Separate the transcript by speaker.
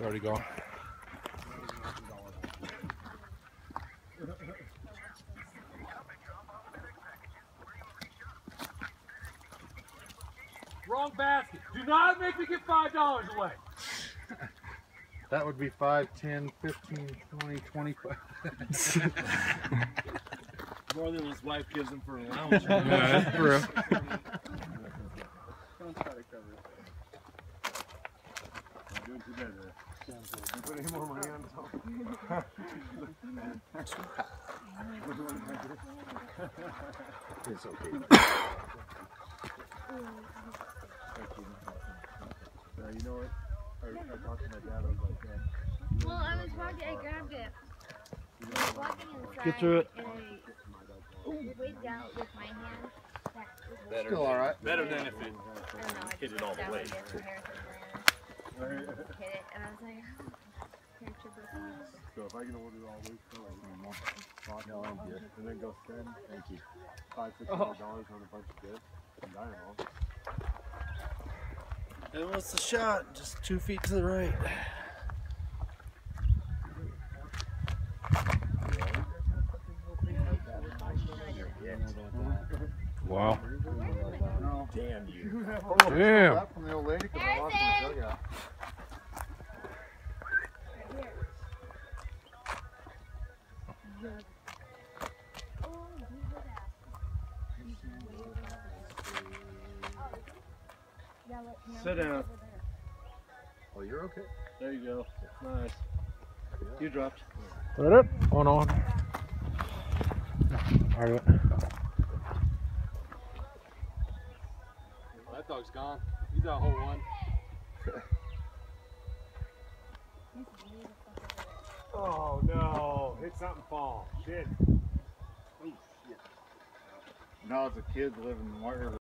Speaker 1: already gone.
Speaker 2: Wrong basket. Do not make me get $5 away.
Speaker 3: That would be 5, 10, 15, 20, 25.
Speaker 2: More than his wife gives him for an allowance.
Speaker 1: Yeah, that's for real.
Speaker 3: Don't try to cover it. I'm doing too bad there. You put any more money on top? It's okay. You know what? I talked to my dad, I was like,
Speaker 4: well, I was walking, I grabbed it. I was walking inside.
Speaker 2: Get through it.
Speaker 4: And I wigged out with my hand. That was
Speaker 3: better. Still all right.
Speaker 5: Better than if it
Speaker 4: I don't know, I
Speaker 5: hit
Speaker 4: just
Speaker 5: it all the
Speaker 4: wigged out
Speaker 5: way.
Speaker 4: with it from Harrison Brand. Hit it, and I was like,
Speaker 3: So if I can order all this, no, I'm good. And then go spend, thank you, $500, $600 on a bunch of gifts from Dynamo.
Speaker 2: And what's the shot? Just 2 feet to the right.
Speaker 1: Wow.
Speaker 3: Damn you.
Speaker 1: Damn.
Speaker 3: From the old lady, 'cause I lost my dugout.
Speaker 2: Sit down.
Speaker 3: Oh, you're okay.
Speaker 2: There you go. Nice. You dropped.
Speaker 1: Put it on. All right.
Speaker 2: That dog's gone. He's out hole one.
Speaker 3: Oh no, hit something fall. Shit. Oh shit. When I was a kid living in White River.